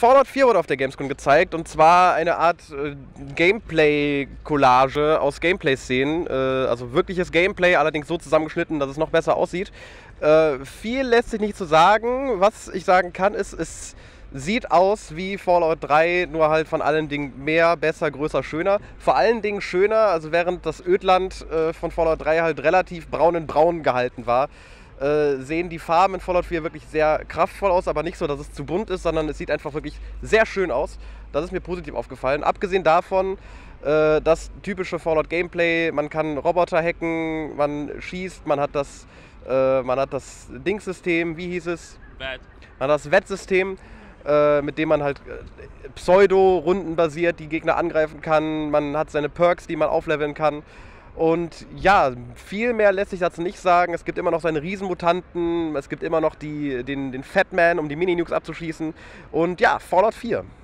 Fallout 4 wurde auf der Gamescom gezeigt, und zwar eine Art Gameplay-Collage aus Gameplay-Szenen. Also wirkliches Gameplay, allerdings so zusammengeschnitten, dass es noch besser aussieht. Viel lässt sich nicht zu sagen. Was ich sagen kann, ist, es sieht aus wie Fallout 3, nur halt von allen Dingen mehr, besser, größer, schöner. Vor allen Dingen schöner, also während das Ödland von Fallout 3 halt relativ braun in braun gehalten war, sehen die Farben in Fallout 4 wirklich sehr kraftvoll aus, aber nicht so, dass es zu bunt ist, sondern es sieht einfach wirklich sehr schön aus. Das ist mir positiv aufgefallen. Abgesehen davon, das typische Fallout-Gameplay, man kann Roboter hacken, man schießt, man hat das Dingssystem, wie hieß es? Bad. Man hat das Wettsystem, mit dem man halt Pseudo-Runden basiert die Gegner angreifen kann. Man hat seine Perks, die man aufleveln kann. Und ja, viel mehr lässt sich dazu nicht sagen. Es gibt immer noch seine Riesenmutanten, es gibt immer noch den Fatman, um die Mini-Nukes abzuschießen. Und ja, Fallout 4.